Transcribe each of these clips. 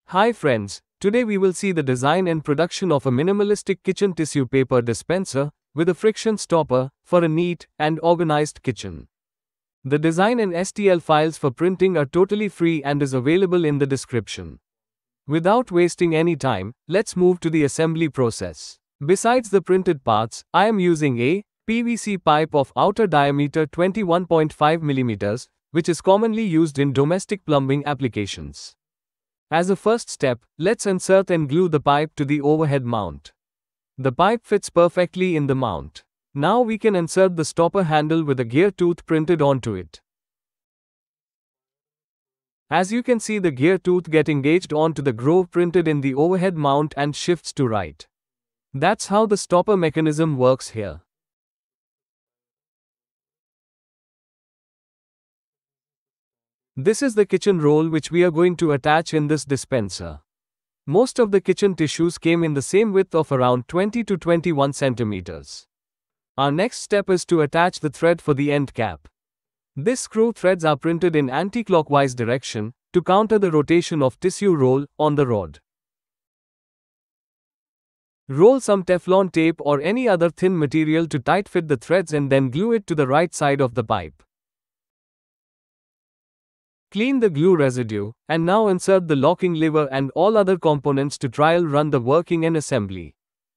Hi friends, today we will see the design and production of a minimalistic kitchen tissue paper dispenser with a friction stopper for a neat and organized kitchen. The design and STL files for printing are totally free and is available in the description. Without wasting any time, let's move to the assembly process. Besides the printed parts, I am using a PVC pipe of outer diameter 21.5 mm, which is commonly used in domestic plumbing applications. As a first step, let's insert and glue the pipe to the overhead mount. The pipe fits perfectly in the mount. Now we can insert the stopper handle with a gear tooth printed onto it. As you can see, the gear tooth gets engaged onto the groove printed in the overhead mount and shifts to right. That's how the stopper mechanism works here. This is the kitchen roll which we are going to attach in this dispenser. Most of the kitchen tissues came in the same width of around 20 to 21 centimeters. Our next step is to attach the thread for the end cap. These screw threads are printed in anti-clockwise direction to counter the rotation of tissue roll on the rod. Roll some Teflon tape or any other thin material to tight fit the threads and then glue it to the right side of the pipe. Clean the glue residue, and now insert the locking lever and all other components to trial run the working and assembly.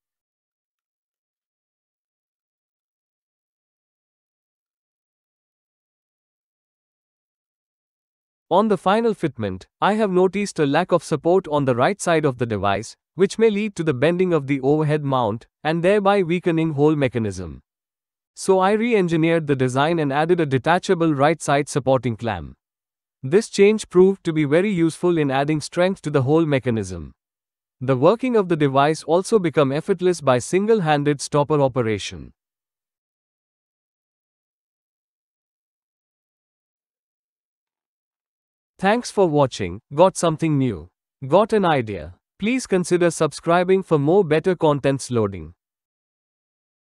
On the final fitment, I have noticed a lack of support on the right side of the device, which may lead to the bending of the overhead mount, and thereby weakening whole mechanism. So I re-engineered the design and added a detachable right side supporting clamp. This change proved to be very useful in adding strength to the whole mechanism. The working of the device also became effortless by single-handed stopper operation. Thanks for watching. Got something new? Got an idea? Please consider subscribing for more better contents loading.